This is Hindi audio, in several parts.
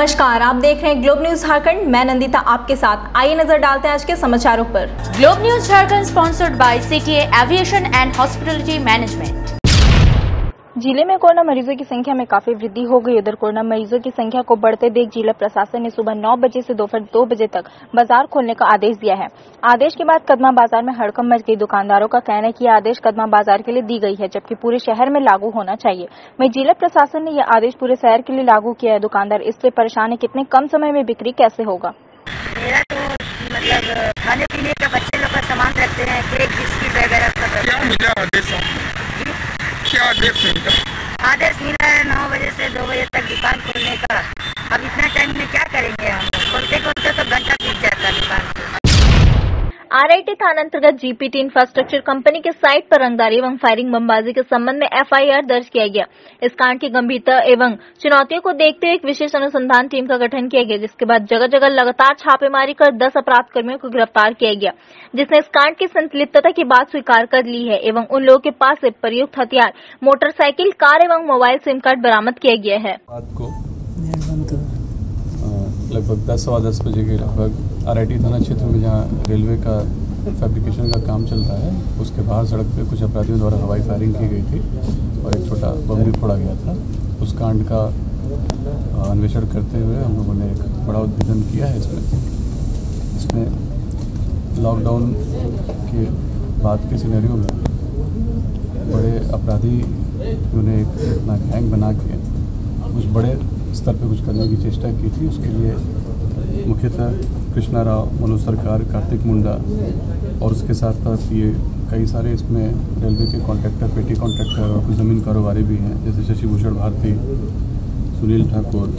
नमस्कार, आप देख रहे हैं ग्लोब न्यूज झारखंड। मैं नंदिता आपके साथ। आइए नजर डालते हैं आज के समाचारों पर। Globe news Jharkhand sponsored by CTA aviation and hospitality management. जिले में कोरोना मरीजों की संख्या में काफी वृद्धि हो गई। उधर कोरोना मरीजों की संख्या को बढ़ते देख जिला प्रशासन ने सुबह 9 बजे से दोपहर 2 बजे तक बाजार खोलने का आदेश दिया है। आदेश के बाद कदमा बाजार में हड़कंप मच गई। दुकानदारों का कहना है कि यह आदेश कदमा बाजार के लिए दी गई है, जबकि पूरे शहर में लागू होना चाहिए। वहीं जिला प्रशासन ने यह आदेश पूरे शहर के लिए लागू किया है। दुकानदार इससे परेशान है, कितने कम समय में बिक्री कैसे होगा। मेरा तो मतलब खाने पीने का बच्चे लोग का सामान रखते हैं, केक बिस्किट वगैरह सब। क्या आदेश मिला है 9 बजे से 2 बजे तक दुकान खोलने का। अब इतना टाइम में क्या करेंगे हम? खोलते खोलते तो घंटा बीत जाता है दुकान। आरआईटी थाना अंतर्गत जीपीटी इंफ्रास्ट्रक्चर कंपनी के साइट पर रंगदारी एवं फायरिंग बमबाजी के संबंध में एफआईआर दर्ज किया गया। इस कांड की गंभीरता एवं चुनौतियों को देखते हुए एक विशेष अनुसंधान टीम का गठन किया गया, जिसके बाद जगह जगह लगातार छापेमारी कर 10 अपराध कर्मियों को गिरफ्तार किया गया, जिसने इस कांड की संलिप्तता की बात स्वीकार कर ली है एवं उन लोगों के पास से प्रयुक्त हथियार, मोटरसाइकिल, कार एवं मोबाइल सिम कार्ड बरामद किया गया है। लगभग 10-10 बजे के लगभग आरआईटी थाना क्षेत्र में जहां रेलवे का फैब्रिकेशन का काम चल रहा है, उसके बाहर सड़क पे कुछ अपराधियों द्वारा हवाई फायरिंग की गई थी और एक छोटा बम भी फोड़ा गया था। उस कांड का अन्वेषण करते हुए हम लोगों ने एक बड़ा उद्भेदन किया है। इसमें लॉकडाउन के बाद के सिनेरियो में बड़े अपराधियों ने एक अपना गैंग बना के कुछ बड़े स्तर पे कुछ करने की चेष्टा की थी। उसके लिए मुख्यतः कृष्णा राव, मनोज सरकार, कार्तिक मुंडा और उसके साथ साथ ये कई सारे इसमें रेलवे के कॉन्ट्रैक्टर, पेटी कॉन्ट्रैक्टर और कुछ ज़मीन कारोबारी भी हैं, जैसे शशि भूषण भारती, सुनील ठाकुर।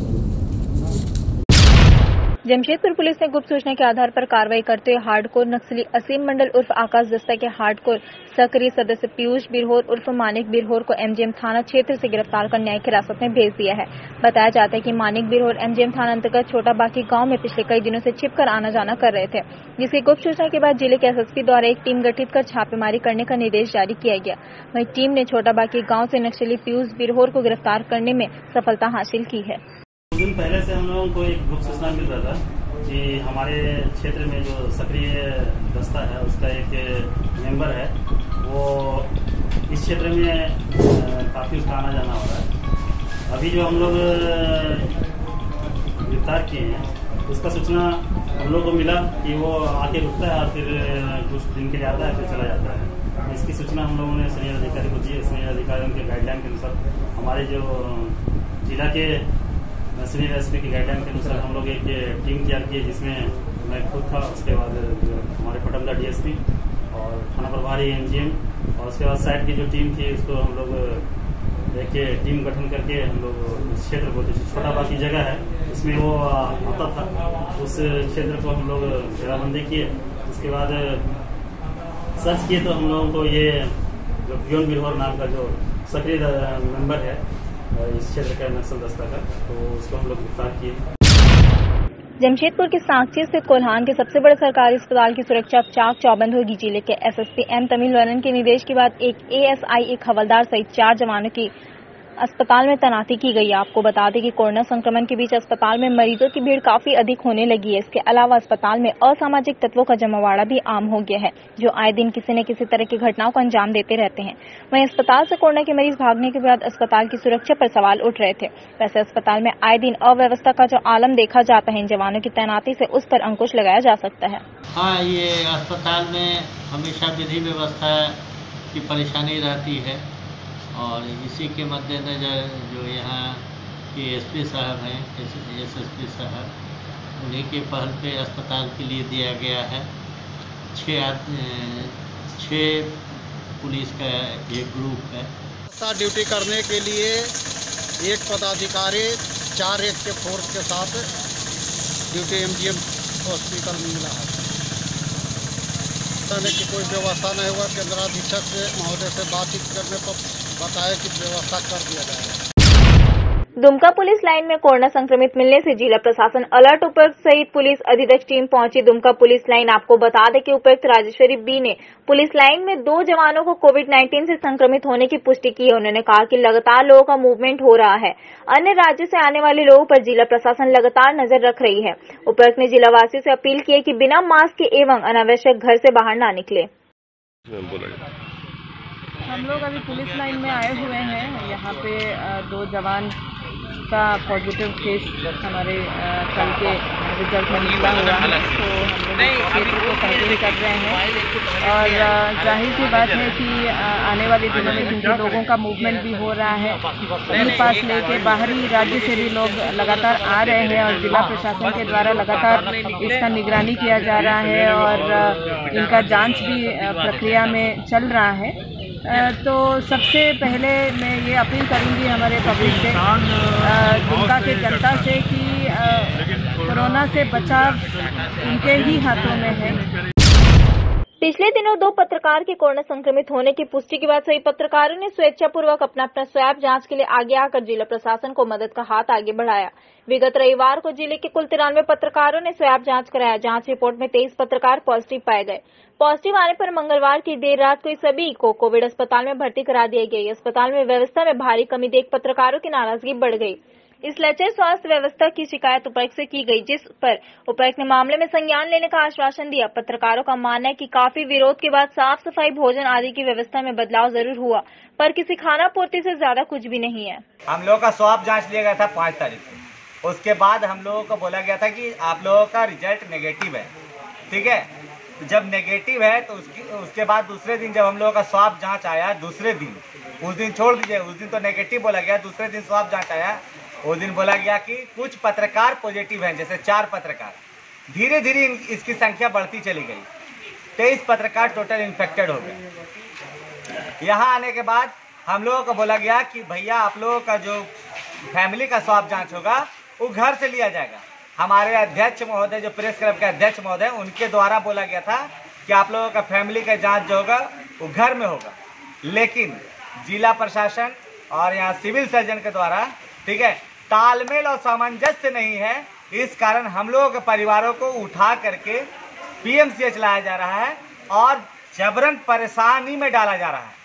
जमशेदपुर पुलिस ने गुप्त सूचना के आधार पर कार्रवाई करते हुए हार्डकोर नक्सली असीम मंडल उर्फ आकाश दस्ता के हार्डकोर सक्रिय सदस्य पीयूष बिरहोर उर्फ मानिक बिरहोर को एमजीएम थाना क्षेत्र से गिरफ्तार कर न्यायिक हिरासत में भेज दिया है। बताया जाता है कि मानिक बिरहोर एमजीएम थाना अंतर्गत छोटा बाकी गांव में पिछले कई दिनों से छिपकर आना जाना कर रहे थे, जिसकी गुप्त सूचना के बाद जिले के एसएसपी द्वारा एक टीम गठित कर छापेमारी करने का निर्देश जारी किया गया। वहीं टीम ने छोटा बाकी गाँव से नक्सली पीयूष बिरहोर को गिरफ्तार करने में सफलता हासिल की है। कुछ दिन पहले से हम लोगों को एक गुप्त सूचना मिल रहा था कि हमारे क्षेत्र में जो सक्रिय दस्ता है उसका एक मेंबर है, वो इस क्षेत्र में काफ़ी उसका आना जाना हो रहा है। अभी जो हम लोग गिरफ्तार किए हैं उसका सूचना हम लोग को मिला कि वो आके रुकता है और फिर कुछ दिन के लिए आता है, फिर चला जाता है। इसकी सूचना हम लोगों ने सीनियर अधिकारी को दी। सीनियर अधिकारियों के गाइडलाइन के अनुसार हमारे जो जिला के सीनियर एसपी की गाइडलाइन के अनुसार हम लोग एक टीम तैयार की, जिसमें मैं खुद था, उसके बाद हमारे पटमदा डीएसपी और थाना प्रभारी एमजीएम और उसके बाद साइड की जो टीम थी उसको हम लोग एक टीम गठन करके हम लोग उस क्षेत्र को, जो छोटा बाकी जगह है उसमें वो आता था, उस क्षेत्र को हम लोग घेराबंदी किए। उसके बाद सर्च किए तो हम लोगों को ये जो पियोन बिरहोर नाम का जो सक्रिय मेंबर है इस क्षेत्र का नक्सल दस्ता का, तो उसको हम लोग गिरफ्तार किए। जमशेदपुर के सांची स्थित कोल्हान के सबसे बड़े सरकारी अस्पताल की सुरक्षा अब चाक चौबंद होगी। जिले के एसएसपी एम तमिलवानन के निर्देश के बाद एक एएसआई, एक हवलदार सहित 4 जवानों की अस्पताल में तैनाती की गई है। आपको बता दें कि कोरोना संक्रमण के बीच अस्पताल में मरीजों की भीड़ काफी अधिक होने लगी है। इसके अलावा अस्पताल में असामाजिक तत्वों का जमावड़ा भी आम हो गया है, जो आए दिन किसी न किसी तरह की घटनाओं को अंजाम देते रहते हैं। वहीं अस्पताल से कोरोना के मरीज भागने के बाद अस्पताल की सुरक्षा पर सवाल उठ रहे थे। वैसे अस्पताल में आए दिन अव्यवस्था का जो आलम देखा जाता है, इन जवानों की तैनाती से उस पर अंकुश लगाया जा सकता है। हाँ, ये अस्पताल में हमेशा विधि व्यवस्था की परेशानी रहती है और इसी के मद्देनज़र जो यहाँ के एसपी साहब हैं, एसएसपी साहब, उन्हीं के पहल पे अस्पताल के लिए दिया गया है 6 पुलिस का एक ग्रुप है। ड्यूटी करने के लिए एक पदाधिकारी 4 के फोर्स के साथ ड्यूटी एमजीएम हॉस्पिटल में मिला है। की कोई व्यवस्था नहीं हुआ। केंद्राधीक्षक से महोदय से बातचीत करने पर बताया कि व्यवस्था कर दिया जाएगा। दुमका पुलिस लाइन में कोरोना संक्रमित मिलने से जिला प्रशासन अलर्ट। उपायुक्त सहित पुलिस अधीक्षक टीम पहुंची दुमका पुलिस लाइन। आपको बता दें कि उपायुक्त राजेश्वरी बी ने पुलिस लाइन में 2 जवानों को कोविड-19 से संक्रमित होने की पुष्टि की है। उन्होंने कहा कि लगातार लोगों का मूवमेंट हो रहा है। अन्य राज्यों से आने वाले लोगों पर जिला प्रशासन लगातार नजर रख रही है। उपायुक्त ने जिलावासियों से अपील की है कि बिना मास्क के एवं अनावश्यक घर से बाहर न निकले। हम लोग अभी पुलिस लाइन में आए हुए हैं। यहाँ पे 2 जवान का पॉजिटिव केस हमारे कल के रिजल्ट में निकला हुआ है, तो हम लोग क्षेत्र को कंट्रोल कर रहे हैं। और जाहिर सी बात है कि आने वाले दिनों में क्योंकि लोगों का मूवमेंट भी हो रहा है, ई पास लेके बाहरी राज्य से भी लोग लगातार आ रहे हैं और जिला प्रशासन के द्वारा लगातार इसका निगरानी किया जा रहा है और इनका जांच भी प्रक्रिया में चल रहा है। तो सबसे पहले मैं ये अपील करूंगी हमारे पब्लिक से, दुमका के जनता से कि कोरोना से बचाव उनके ही हाथों में है। पिछले दिनों 2 पत्रकार के कोरोना संक्रमित होने की पुष्टि के बाद सभी पत्रकारों ने स्वेच्छापूर्वक अपना स्वैब जांच के लिए आगे आकर जिला प्रशासन को मदद का हाथ आगे बढ़ाया। विगत रविवार को जिले के कुल 93 पत्रकारों ने स्वैब जांच कराया। जांच रिपोर्ट में 23 पत्रकार पॉजिटिव पाए गए। पॉजिटिव आने पर मंगलवार की देर रात को सभी को कोविड अस्पताल में भर्ती करा दिया गया। अस्पताल में व्यवस्था में भारी कमी देख पत्रकारों की नाराजगी बढ़ गई। इस लचर स्वास्थ्य व्यवस्था की शिकायत उपायुक्त से की गई, जिस पर उपायुक्त ने मामले में संज्ञान लेने का आश्वासन दिया। पत्रकारों का मानना है कि काफी विरोध के बाद साफ सफाई, भोजन आदि की व्यवस्था में बदलाव जरूर हुआ, पर किसी खाना पूर्ति से ज्यादा कुछ भी नहीं है। हम लोगों का स्वाब जांच लिया गया था 5 तारीख को। उसके बाद हम लोगों को बोला गया था कि आप लोगों का रिजल्ट नेगेटिव है, ठीक है। जब नेगेटिव है तो उसके बाद दूसरे दिन जब हम लोगों का स्वाब जांच आया, दूसरे दिन, उस दिन छोड़ दीजिए, उस दिन तो नेगेटिव बोला गया, दूसरे दिन स्वाब जांच आया, उस दिन बोला गया कि कुछ पत्रकार पॉजिटिव हैं, जैसे 4 पत्रकार। धीरे धीरे इसकी संख्या बढ़ती चली गई, 23 पत्रकार टोटल इन्फेक्टेड हो गए। यहाँ आने के बाद हम लोगों को बोला गया कि भैया आप लोगों का जो फैमिली का स्वाब जांच होगा वो घर से लिया जाएगा। हमारे अध्यक्ष महोदय, जो प्रेस क्लब के अध्यक्ष महोदय, उनके द्वारा बोला गया था कि आप लोगों का फैमिली का जांच जो होगा वो घर में होगा। लेकिन जिला प्रशासन और यहाँ सिविल सर्जन के द्वारा, ठीक है, तालमेल और सामंजस्य नहीं है। इस कारण हम लोगों के परिवारों को उठा करके पीएमसीएच लाया जा रहा है और जबरन परेशानी में डाला जा रहा है।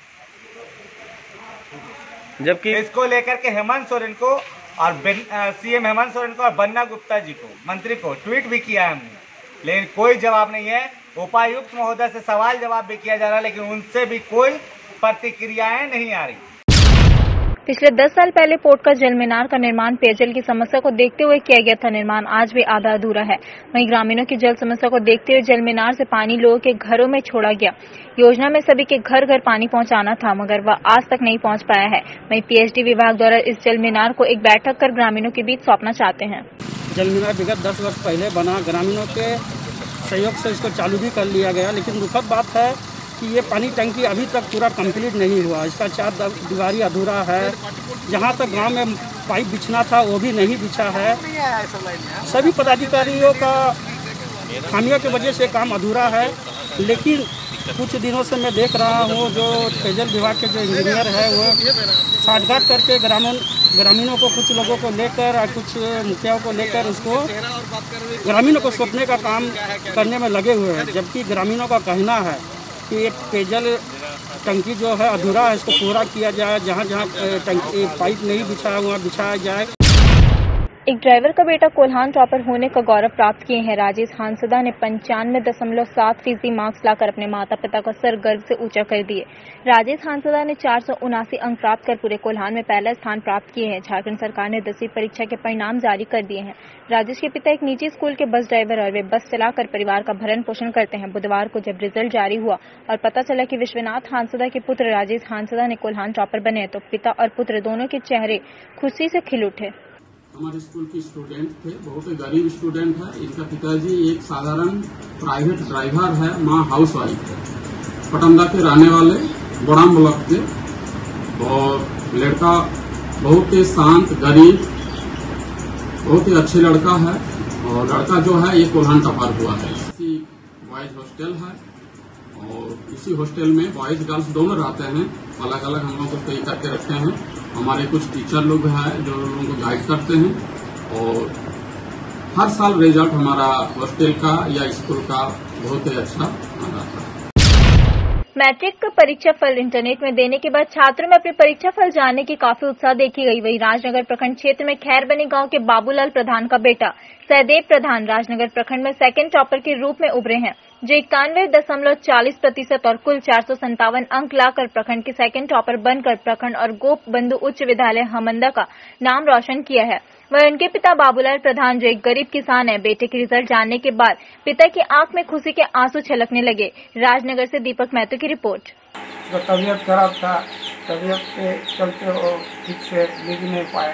जबकि इसको लेकर के हेमंत सोरेन को और सीएम हेमंत सोरेन को और बन्ना गुप्ता जी को, मंत्री को ट्वीट भी किया है हमने, लेकिन कोई जवाब नहीं है। उपायुक्त महोदय से सवाल जवाब भी किया जा रहा है, लेकिन उनसे भी कोई प्रतिक्रियाएं नहीं आ रही। पिछले 10 साल पहले पोर्ट का जल मीनार का निर्माण पेयजल की समस्या को देखते हुए किया गया था। निर्माण आज भी आधा अधूरा है। वहीं ग्रामीणों की जल समस्या को देखते हुए जल मीनार से पानी लोगों के घरों में छोड़ा गया। योजना में सभी के घर घर पानी पहुंचाना था, मगर वह आज तक नहीं पहुंच पाया है। वहीं पीएचडी विभाग द्वारा इस जल मीनार को एक बैठक कर ग्रामीणों के बीच सौंपना चाहते हैं। जल मीनार विगत 10 वर्ष पहले बना, ग्रामीणों के सहयोग से इसको चालू भी कर लिया गया, लेकिन दुखद बात है कि ये पानी टंकी अभी तक पूरा कंप्लीट नहीं हुआ। इसका 4 दीवारी अधूरा है। जहाँ तक गांव में पाइप बिछना था वो भी नहीं बिछा है। सभी पदाधिकारियों का खामियों की वजह से काम अधूरा है। लेकिन कुछ दिनों से मैं देख रहा हूँ जो पेयजल विभाग के जो इंजीनियर है वो साठगांठ करके ग्रामीणों को, कुछ लोगों को लेकर और कुछ मुखियाओं को लेकर उसको ग्रामीणों को सौंपने का काम करने में लगे हुए हैं। जबकि ग्रामीणों का कहना है कि ये पेयजल टंकी जो है अधूरा है, इसको पूरा किया जाए। जहाँ जहाँ टंकी पाइप नहीं बिछाया हुआ बिछाया जाए। एक ड्राइवर का बेटा कोल्हान टॉपर होने का गौरव प्राप्त किए हैं। राजेश हांसदा ने 95.7% मार्क्स लाकर अपने माता पिता का सर गर्व से ऊंचा कर दिए। राजेश हांसदा ने 479 अंक प्राप्त कर पूरे कोल्हान में पहला स्थान प्राप्त किए हैं। झारखंड सरकार ने 10वीं परीक्षा के परिणाम जारी कर दिए हैं। राजेश के पिता एक निजी स्कूल के बस ड्राइवर और वे बस चलाकर परिवार का भरण पोषण करते हैं। बुधवार को जब रिजल्ट जारी हुआ और पता चला कि विश्वनाथ हांसदा के पुत्र राजेश हांसदा ने कोल्हान टॉपर बने, तो पिता और पुत्र दोनों के चेहरे खुशी से खिल उठे। हमारे स्कूल के स्टूडेंट थे, बहुत ही गरीब स्टूडेंट है। इनका पिताजी एक साधारण प्राइवेट ड्राइवर है, माँ हाउस वाइफ है। पटंदा के रहने वाले, बड़ाम ब्लॉक के, और लड़का बहुत ही शांत, गरीब, बहुत ही अच्छे लड़का है। और लड़का जो है ये कोल्हान टॉपर हुआ है। बॉयज हॉस्टल है और इसी हॉस्टल में बॉयज गर्ल्स दोनों रहते हैं। अलग अलग हम लोग उसको करके रखे हैं। हमारे कुछ टीचर लोग हैं जो लोगों को गाइड करते हैं और हर साल रिजल्ट हमारा हॉस्टल का या स्कूल का बहुत ही अच्छा आता है। मैट्रिक का परीक्षा फल इंटरनेट में देने के बाद छात्रों में अपने परीक्षा फल जानने की काफी उत्साह देखी गई। वहीं राजनगर प्रखंड क्षेत्र में खैरबनी गांव के बाबूलाल प्रधान का बेटा सहदेव प्रधान राजनगर प्रखंड में सेकंड टॉपर के रूप में उभरे हैं, जो 91.40% और कुल 457 अंक लाकर प्रखंड के सेकंड टॉपर बनकर प्रखंड और गोप बंधु उच्च विद्यालय हमंदा का नाम रोशन किया है। वह उनके पिता बाबूलाल प्रधान जो एक गरीब किसान है, बेटे के रिजल्ट जानने के बाद पिता की आंख में खुशी के आंसू छलकने लगे। राजनगर से दीपक महतो की रिपोर्ट। जो तबीयत खराब था, तबीयत के चलते वो ठीक से लिख नहीं पाए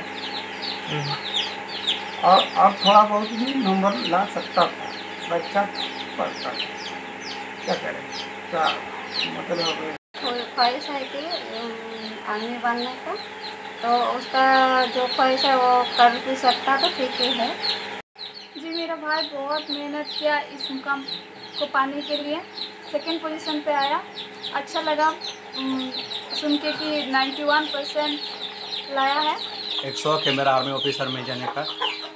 और अब थोड़ा बहुत भी नंबर ला सकता था, बच्चा पढ़ता था, क्या करें, क्या मतलब ख्वाहिश है कि आर्मी बनने का, तो उसका जो ख्वाहिश है वो कर भी सकता तो ठीक ही है। जी मेरा भाई बहुत मेहनत किया इस मुकाम को पाने के लिए, सेकंड पोजीशन पे आया। अच्छा लगा सुन के कि 91% लाया है। एक शौक है मेरा आर्मी ऑफिसर में जाने का।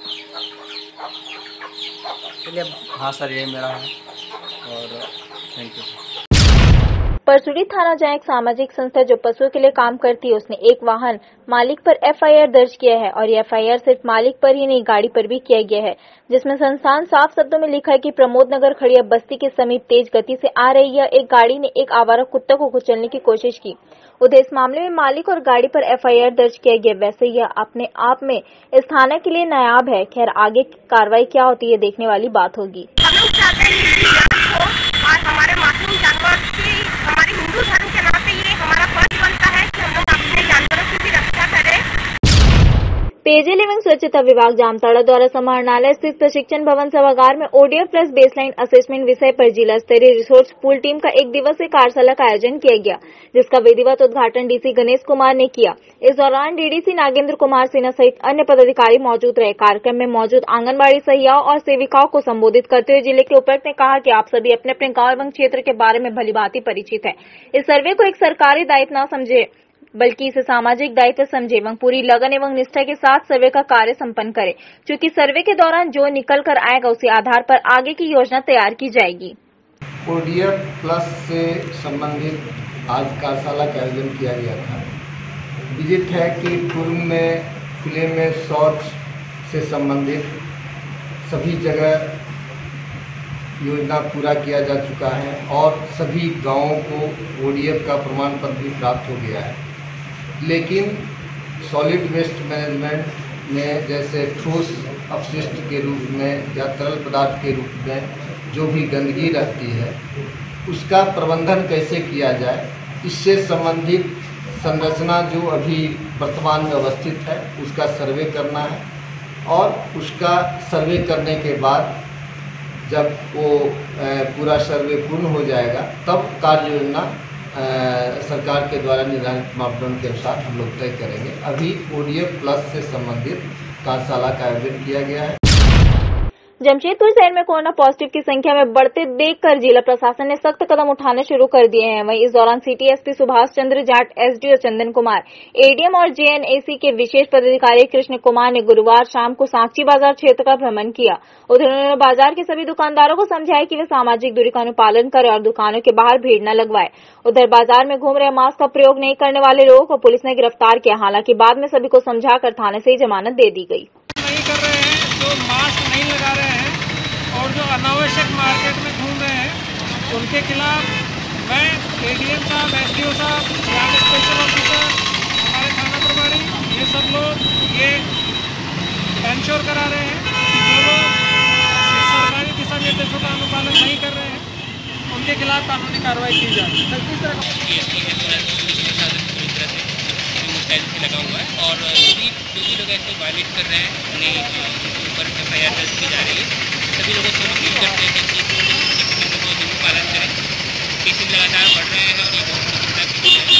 चलिए हाँ सर, यही मेरा है और थैंक यू। परसुड़ी थाना जहाँ एक सामाजिक संस्था जो पशुओं के लिए काम करती है, उसने एक वाहन मालिक पर एफआईआर दर्ज किया है और ये एफआईआर सिर्फ मालिक पर ही नहीं गाड़ी पर भी किया गया है, जिसमें संस्थान साफ शब्दों में लिखा है कि प्रमोद नगर खड़िया बस्ती के समीप तेज गति से आ रही यह एक गाड़ी ने एक आवारा कुत्ते को कुचलने की कोशिश की। उधर इस मामले में मालिक और गाड़ी पर एफआईआर दर्ज किया गया। वैसे यह अपने आप में इस थाना के लिए नायाब है। खैर आगे कार्रवाई क्या होती है देखने वाली बात होगी। हम लोग चाहते हैं कि जांच हो और हमारे मासूम जानवर की, हमारे हिंदू धर्म के नाते ये हमारा फर्ज बनता है कि हम लोग अपने जानवरों की भी रक्षा करें। पेयजल एवं स्वच्छता विभाग जामताड़ा द्वारा समाहरणालय स्थित प्रशिक्षण भवन सभागार में ओडीएफ प्लस बेसलाइन असेसमेंट विषय पर जिला स्तरीय रिसोर्स पूल टीम का एक दिवसीय कार्यशाला का आयोजन किया गया, जिसका विधिवत उद्घाटन डीसी गणेश कुमार ने किया। इस दौरान डीडीसी नागेंद्र कुमार सिन्हा सहित अन्य पदाधिकारी मौजूद रहे। कार्यक्रम में मौजूद आंगनबाड़ी सहियाओं और सेविकाओं को संबोधित करते हुए जिले के उपायुक्त ने कहा कि आप सभी अपने अपने गाँव एवं क्षेत्र के बारे में भलीभांति परिचित है। इस सर्वे को एक सरकारी दायित्व न समझे बल्कि इसे सामाजिक दायित्व समझे एवं पूरी लगन एवं निष्ठा के साथ सर्वे का कार्य संपन्न करें, क्योंकि सर्वे के दौरान जो निकल कर आएगा उसी आधार पर आगे की योजना तैयार की जाएगी। ओडीएफ प्लस से संबंधित आज कार्यशाला का आयोजन किया गया था। विदित है कि पूर्व में खुले में शौच से संबंधित सभी जगह योजना पूरा किया जा चुका है और सभी गांवों को ओडीएफ का प्रमाण पत्र भी प्राप्त हो गया है। लेकिन सॉलिड वेस्ट मैनेजमेंट में जैसे ठोस अपशिष्ट के रूप में या तरल पदार्थ के रूप में जो भी गंदगी रहती है उसका प्रबंधन कैसे किया जाए, इससे संबंधित संरचना जो अभी वर्तमान में अवस्थित है उसका सर्वे करना है और उसका सर्वे करने के बाद जब वो पूरा सर्वे पूर्ण हो जाएगा तब कार्य योजना सरकार के द्वारा निर्धारित मापदंड के अनुसार हम लोग तय करेंगे। अभी ओडीएफ प्लस से संबंधित कार्यशाला का आयोजन किया गया है। जमशेदपुर शहर में कोरोना पॉजिटिव की संख्या में बढ़ते देखकर जिला प्रशासन ने सख्त कदम उठाने शुरू कर दिए हैं। वहीं इस दौरान city SP Subhash Chandra Jat, SDO Chandan Kumar, ADM और जेएनएसी के विशेष पदाधिकारी कृष्ण कुमार ने गुरुवार शाम को सांची बाजार क्षेत्र का भ्रमण किया। उधर उन्होंने बाजार के सभी दुकानदारों को समझाया कि वे सामाजिक दूरी का अनुपालन करें और दुकानों के बाहर भीड़ न लगवाए। उधर बाजार में घूम रहे मास्क का प्रयोग नहीं करने वाले लोगों को पुलिस ने गिरफ्तार किया। हालांकि बाद में सभी को समझाकर थाने से ही जमानत दे दी गई। नहीं कर रहे हैं, जो मास्क नहीं लगा रहे हैं और जो अनावश्यक मार्केट में घूम रहे हैं उनके खिलाफ मैं एडीएम साहब, एसडीओ साहब, जिला स्पेशल ऑफिसर, हमारे थाना प्रभारी, ये सब लोग ये इंश्योर करा रहे हैं कि जो लोग सरकारी दिशा निर्देशों का अनुपालन नहीं कर रहे हैं उनके खिलाफ कानूनी कार्रवाई की जाए। लगा हुआ है और सभी जो भी लोग इसको वायलेट कर रहे हैं उन्हें ऊपर एफआईआर दर्ज की जा रही है। सभी लोगों से अपील करते हैं कि को जरूर पालन करें। केसेज लगातार बढ़ रहे हैं और ये बहुत चिंता की